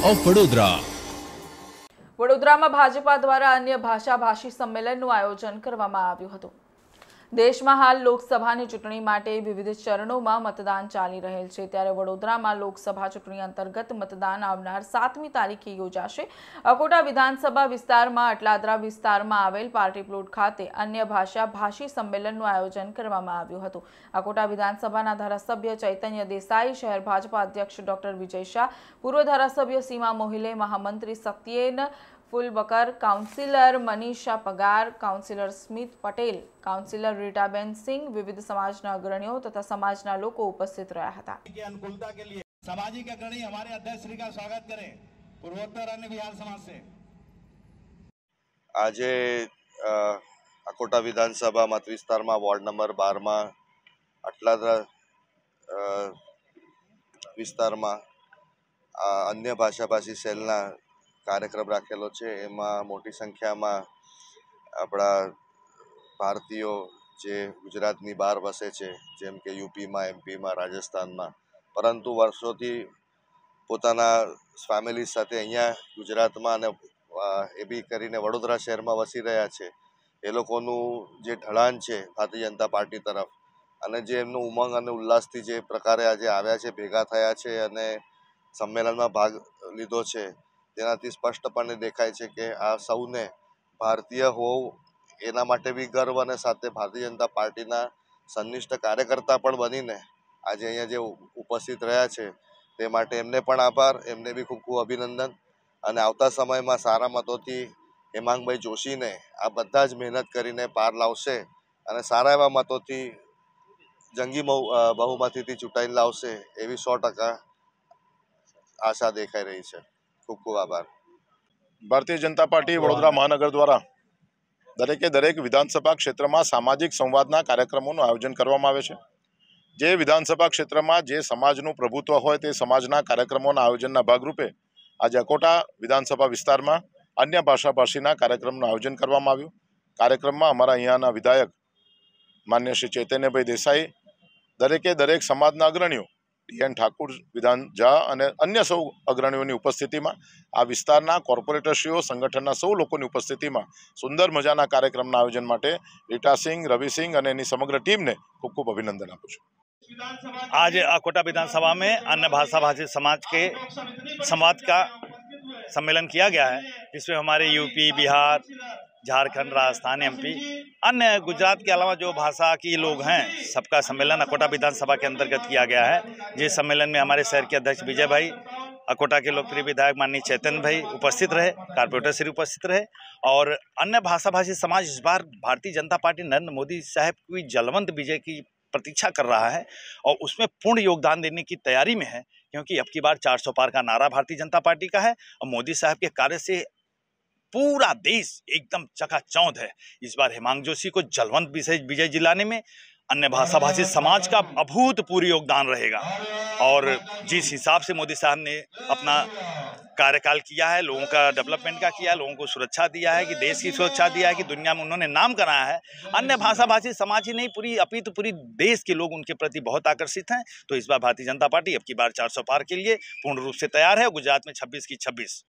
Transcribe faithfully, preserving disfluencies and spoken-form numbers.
Of Vadodara. વડોદરામાં ભાજપા દ્વારા અન્ય ભાષા ભાષી સંમેલનનું આયોજન કરવામાં આવ્યું હતું. દેશમાં હાલ લોકસભાની ચૂંટણી માટે વિવિધ ચરણોમાં મતદાન ચાલી રહેલ છે, ત્યારે વડોદરામાં લોકસભા ચૂંટણી અંતર્ગત મતદાન આવનાર સાતમી તારીખે યોજાશે. અકોટા વિધાનસભા વિસ્તારમાં અટલાદરા વિસ્તારમાં આવેલ પાર્ટી પ્લોટ ખાતે અન્ય ભાષા ભાષી સંમેલનનું આયોજન કરવામાં આવ્યું હતું. અકોટા વિધાનસભાના ધારાસભ્ય ચૈતન્ય દેસાઈ, શહેર ભાજપા અધ્યક્ષ ડોક્ટર વિજય શાહ, પૂર્વ ધારાસભ્ય સીમા મોહિલે, મહામંત્રી Satyen ફુલબકર, councillor Manisha Pagar, councillor Smit Patel, councillor Ritaben Singh, વિવિધ સમાજના અગ્રણીઓ તથા સમાજના લોકો ઉપસ્થિત રહ્યા હતા. अनुकूलता के लिए सामाजिक अग्रणी हमारे अध्यक्ष श्री का स्वागत करें पूर्वोत्तर अन्य बिहार समाज से. આજે અકોટા વિધાનસભા મત વિસ્તારમાં વોર્ડ નંબર બાર માં અટલાદરા વિસ્તારમાં અન્ય ભાષાભાષી સેલના કાર્યક્રમ રાખેલો છે. એમાં મોટી સંખ્યામાં આપણા ભારતીયો જે ગુજરાતની બહાર વસે છે, જેમ કે યુપીમાં, એમપીમાં, રાજસ્થાનમાં, પરંતુ વર્ષોથી પોતાના ફેમિલી સાથે અહીંયા ગુજરાતમાં અને એ બી કરીને વડોદરા શહેરમાં વસી રહ્યા છે. એ લોકોનું જે ઢળાન છે ભારતીય જનતા પાર્ટી તરફ, અને જે એમનું ઉમંગ અને ઉલ્લાસથી જે પ્રકારે આજે આવ્યા છે, ભેગા થયા છે અને સંમેલનમાં ભાગ લીધો છે, તેનાથી સ્પષ્ટપણે દેખાય છે કે આ સૌને ભારતીય હોવું એના માટે બી ગર્વ, અને સાથે ભારતીય જનતા પાર્ટીના સંનિષ્ઠ કાર્યકર્તા પણ બનીને આજે અહીંયા જે ઉપસ્થિત રહ્યા છે તે માટે એમને પણ આભાર, એમને બી ખૂબ ખૂબ અભિનંદન. અને આવતા સમયમાં સારા મતોથી હેમાંગભાઈ જોશીને આ બધા જ મહેનત કરીને પાર લાવશે અને સારા એવા મતોથી જંગી બહુમતીથી ચૂંટાઈને લાવશે એવી સો ટકા આશા દેખાઈ રહી છે. ખૂબ ખૂબ આભાર. ભારતીય જનતા પાર્ટી વડોદરા મહાનગર દ્વારા દરેકે દરેક વિધાનસભા ક્ષેત્રમાં સામાજિક સંવાદના કાર્યક્રમોનું આયોજન કરવામાં આવે છે. જે વિધાનસભા ક્ષેત્રમાં જે સમાજનું પ્રભુત્વ હોય તે સમાજના કાર્યક્રમોના આયોજનના ભાગરૂપે આજે અકોટા વિધાનસભા વિસ્તારમાં અન્ય ભાષાભાષીના કાર્યક્રમનું આયોજન કરવામાં આવ્યું. કાર્યક્રમમાં અમારા અહીંયાના વિધાયક માન્ય શ્રી ચૈતન્યભાઈ દેસાઈ, દરેકે દરેક સમાજના અગ્રણીઓ, ડી એન ઠાકુર, વિધાન ઝા અને અન્ય સૌ અગ્રણીઓની ઉપસ્થિતિમાં, આ વિસ્તારના કોર્પોરેટરશ્રીઓ, સંગઠનના સૌ લોકોની ઉપસ્થિતિમાં સુંદર મજાના કાર્યક્રમના આયોજન માટે રીટાસિંહ, રવિસિંહ અને એની સમગ્ર ટીમને ખૂબ ખૂબ અભિનંદન આપું છું. आज अकोटा विधानसभा में अन्य भाषा भाषी समाज के संवाद का सम्मेलन किया गया है, जिसमें हमारे यूपी, बिहार, झारखंड, राजस्थान, एमपी, अन्य गुजरात के अलावा जो भाषा के लोग हैं, सबका सम्मेलन अकोटा विधानसभा के अंतर्गत किया गया है. जिस सम्मेलन में हमारे शहर के अध्यक्ष विजय भाई, अकोटा के लोकप्रिय विधायक माननीय चैतन्य भाई उपस्थित रहे, कारपोरेटर श्री उपस्थित रहे, और अन्य भाषा भाषी समाज इस बार भारतीय जनता पार्टी नरेंद्र मोदी साहब की जलवंत विजय की प्रतीक्षा कर रहा है और उसमें पूर्ण योगदान देने की तैयारी में है, क्योंकि अब की बार चार सौ पार का नारा भारतीय जनता पार्टी का है और मोदी साहब के कार्य से पूरा देश एकदम चकाचौंध है. इस बार हेमांग जोशी को जलवंत विजय दिलाने में अन्य भाषा भाषी समाज का अभूतपूर्व योगदान रहेगा. और जिस हिसाब से मोदी साहब ने अपना कार्यकाल किया है, लोगों का डेवलपमेंट का किया है, लोगों को सुरक्षा दिया है, कि देश की सुरक्षा दिया है, कि दुनिया में उन्होंने नाम कराया है, अन्य भाषा भाषी समाज ही नहीं, पूरी अपितु पूरी देश के लोग उनके प्रति बहुत आकर्षित हैं. तो इस बार भारतीय जनता पार्टी अब की बार चार सौ पार के लिए पूर्ण रूप से तैयार है. गुजरात में छब्बीस की छब्बीस